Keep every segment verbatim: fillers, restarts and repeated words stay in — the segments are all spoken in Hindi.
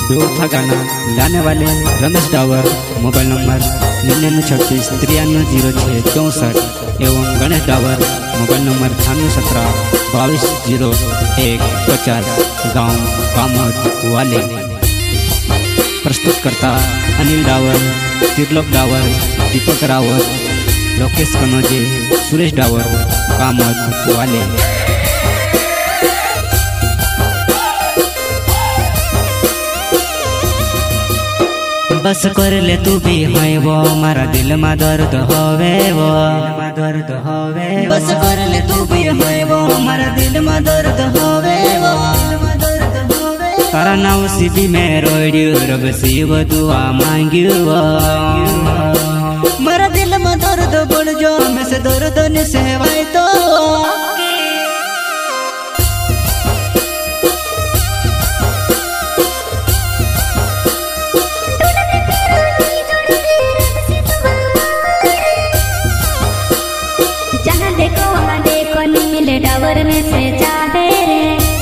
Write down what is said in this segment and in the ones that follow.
बेवफा गाना लाने वाले रमेश डावर, मोबाइल नंबर निन्यानवे छत्तीस तिरानवे जीरो छः चौंसठ एवं गणेश डावर, मोबाइल नंबर अठानवे सत्रह बाईस जीरो एक पचास, गाँव कामत वाले। प्रस्तुतकर्ता अनिल डावर, त्रिलोक डावर, दीपक रावत, लोकेश कनौजे, सुरेश डावर, कामत वाले। बस कर ले तू भी है वो, मारा दिल में दर्द होवे वो, दर्द होवे। बस कर ले तू भी है वो, मारा दिल में दर्द होवे वो, तारा नाव सीधी में रोडियो रब शिव दुआ मांगियो वो। मारा दिल में दर्द बढ़ जो, मैं से दर्द न सहवाई तो। डावर में से चाहे रे,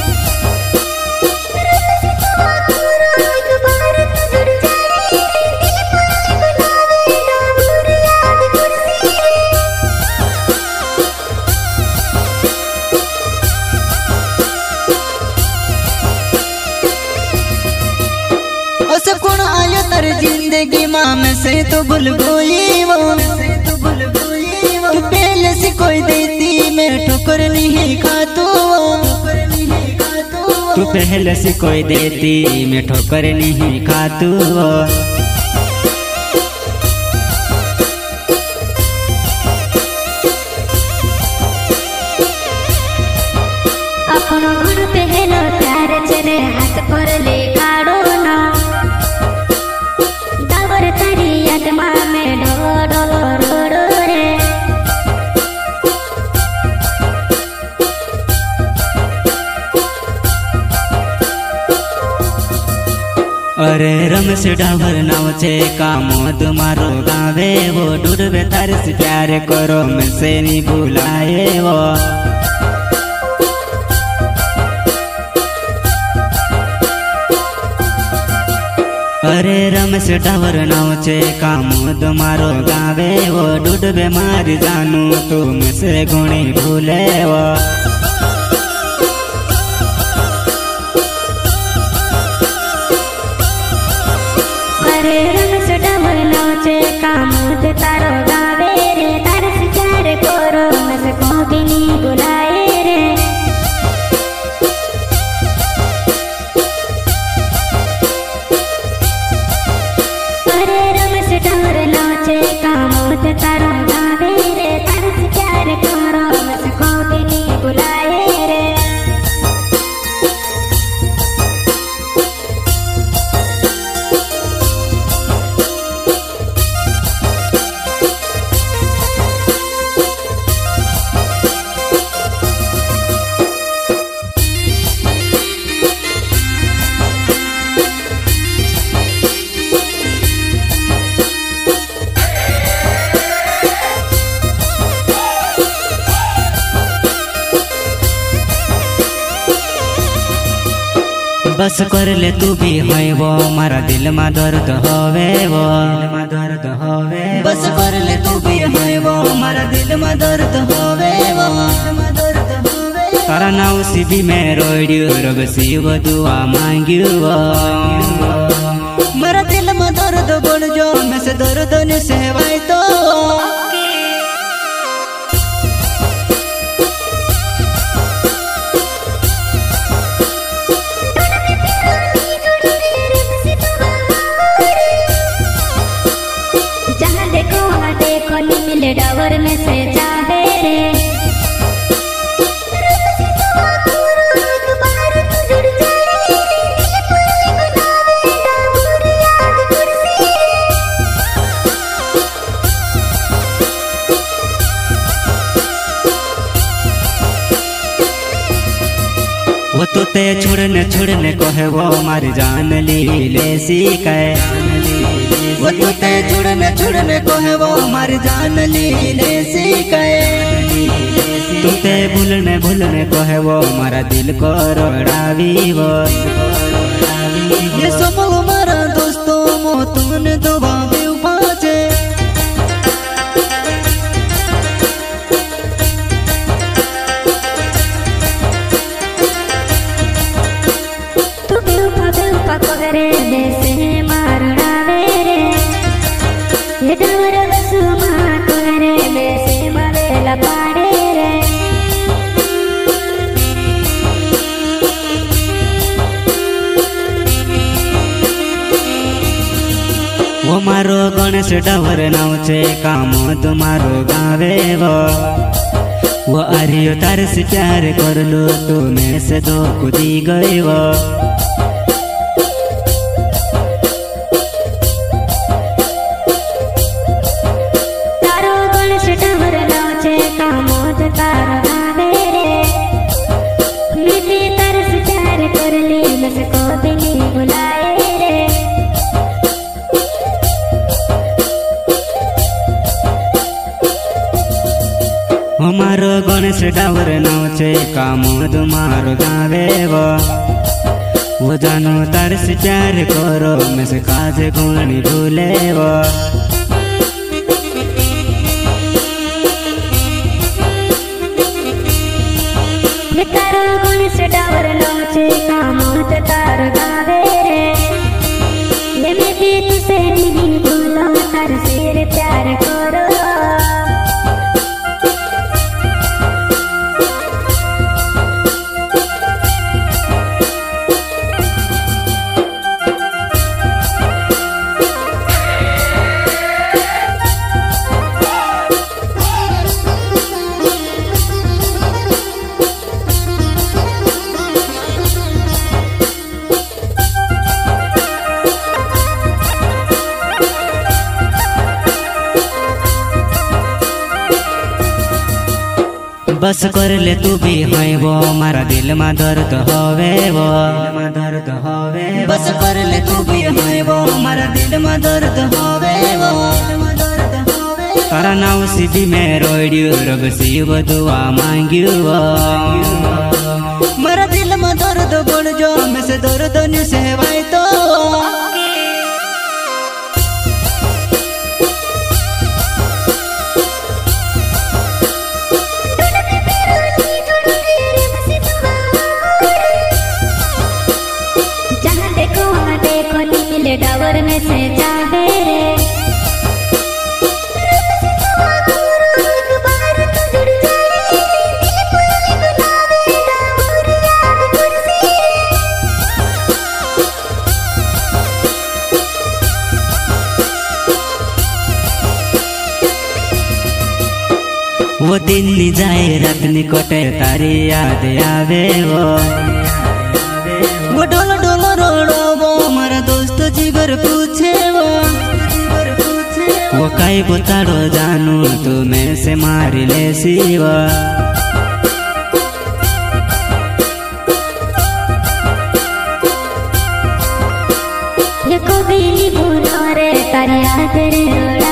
उसे कौन आयो तेरी जिंदगी माँ में से तो भूल गई वो, तू पहले से कोई देती मैं ठोकर नहीं खातू, तू पहले से कोई देती मैं ठोकर नहीं खातू। अपनो घर पहलो प्यार चले हाथ पर ले काढ़ो ना, डावर तारी आत्मा में डो डो रो रो रे। अरे रमेश डावर नाव छे कामोद मारो गावे वो, डूबे तारे से प्यार करो मैं से नहीं भुलाए वो। अरे रमेश डावर नाव छे कामोद मारो गावे वो, डूबे मारी जानू तू मैं से गुणी भूले वो। अरे रमेश डावर नाव छे कामोद तारो गावे रे, तारे से प्यार करो मैं से कभी नहीं बुलाए रे। अरे रमेश डावर नाव छे कामोद तारो गावे रे, तारे से प्यार करो मैं से कभी नहीं बुलाए रे। बस कर ले तू भी है वो, मारा दिल में दर्द होवे वो, दर्द होवे। बस कर ले तू भी है वो, मारा दिल में दर्द होवे वो, तारा नाव सीधी में रोडियो रब शिव दुआ मांगियो वो। मारा दिल में दर्द बढ़ जो, मैं से दर्द न सहवाई तो। मिले डावर में से चाहे रे, वो तो ते छोड़ने छोड़ने को है वो, मारी जान ली ले सीखे। वो तो ते छोड़ने छोड़ने को है वो, मारी जान ली ले सीखे। तू ते भूलने भूलने को है वो, मारा दिल को रोड़ावी वो। ये सब पकड़े देसे मारणावे रे ये डवर बसुमा करे देसे मवेला पाड़े रे वो मारो गणेश डवर नाव छे कामो तुम्हारो गावे वो वो आर्यो तार से प्यार कर लो तो मैं से दो कूदी गए वो तारो गणेश डवर नाव छे कामो तारो गावे रे मिली तार से प्यार कर ली बस को भी नहीं बुलाए रे हमारो गणेश डावर नाव छे कामो तुम्हारो गावे वो वो जानो तार से प्यार करो मैं से काज गुणी भूले वो तारो गणेश डावर नाव छे कामो तारो गावे रे ये मैं भी तुझसे नहीं भूलो तार से प्यार करो बस कर ले तू भी है वो मारा दिल में दर्द होवे वो दर्द होवे बस कर ले तू भी है वो मारा दिल में दर्द होवे वो तारा नाव सीधी में रोड्यू रब सी वो दुआ मांग्यू वो मारा दिल में दर्द बढ़ जो मैं से दर्द नहीं सहवाई तो डावर में से जावे रे वो दिन नी जाए रात नी कटे तारी याद आवे वो वो डोलो डोलो रोड़ो वो मारा दोस्त जीवर पूछे वो वो काई बताड़ो जानू तू मैं से मारी ले सीवा ये को भी बोलो रे तारी याद रे